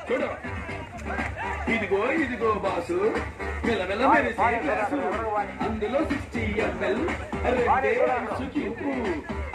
చూడు ఇదిగో ఇదిగో బాసు మెల్లమెల్ల మెరిసే గ్లాసు అందులో 60 ml రెండే ఐసు క్యూబ్